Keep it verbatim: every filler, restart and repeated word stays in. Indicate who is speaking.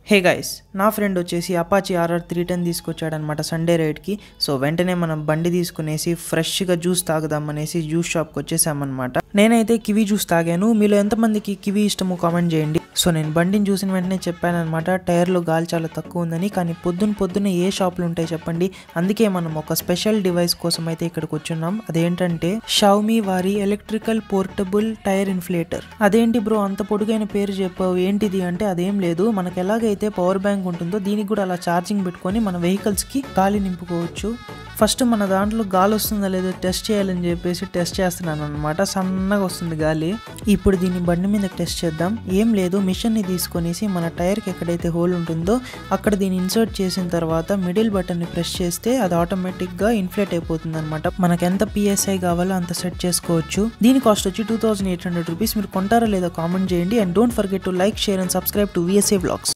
Speaker 1: హే guys, నా friend వచ్చేసి Apache RR three ten తీసుకొచ్చాడనమాట సండే రైడ్కి. సో వెంటనే మనం బండి తీసుకునేసి ఫ్రెష్గా జ్యూస్ తాగుదామనేసి జ్యూస్ షాప్కి వచ్చేసామన్నమాట. నేనైతే కివీ జ్యూస్ తాగాను. మీలో ఎంతమందికి కివీ ఇష్టమో కామెంట్ చేయండి. సో నేను బండిని చూసిన వెంటనే చెప్పానమాట, టైర్లో గాలి చాలా తక్కువ ఉందని. కానీ పొద్దున్న పొద్దున్న ఏ షాపులు ఉంటాయి చెప్పండి. అందుకే మనం ఒక స్పెషల్ డివైస్ కోసం అయితే ఇక్కడికి వచ్చున్నాం. అదేంటంటే షావమీ వారి ఎలక్ట్రికల్ పోర్టబుల్ టైర్ ఇన్ఫ్లేటర్. అదేంటి బ్రో అంత పొడుగైన పేరు చెప్పావు, ఏంటిది అంటే అదేం లేదు, మనకు ఎలాగైతే పవర్ బ్యాంక్ ఉంటుందో దీనికి కూడా అలా ఛార్జింగ్ పెట్టుకొని మన వెహికల్స్కి గాలి నింపుకోవచ్చు. ఫస్ట్ మన దాంట్లో గాలి వస్తుందా లేదో టెస్ట్ చేయాలని చెప్పేసి టెస్ట్ చేస్తున్నాను అనమాట. సన్నగా వస్తుంది గాలి. ఇప్పుడు దీన్ని బండి మీద టెస్ట్ చేద్దాం. ఏం లేదు, మిషన్ని తీసుకొనేసి మన టైర్కి ఎక్కడైతే హోల్ ఉంటుందో అక్కడ దీన్ని ఇన్సర్ట్ చేసిన తర్వాత మిడిల్ బటన్ని ప్రెస్ చేస్తే అది ఆటోమేటిక్గా ఇన్ఫ్లేట్ అయిపోతుంది అనమాట. మనకు ఎంత పిఎస్ఐ కావాలో అంత సెట్ చేసుకోవచ్చు. దీని కాస్ట్ వచ్చి two thousand eight hundred rupees. మీరు కొంటారా లేదా కామెంట్ చేయండి. And don't forget to like, share and subscribe to VSA vlogs.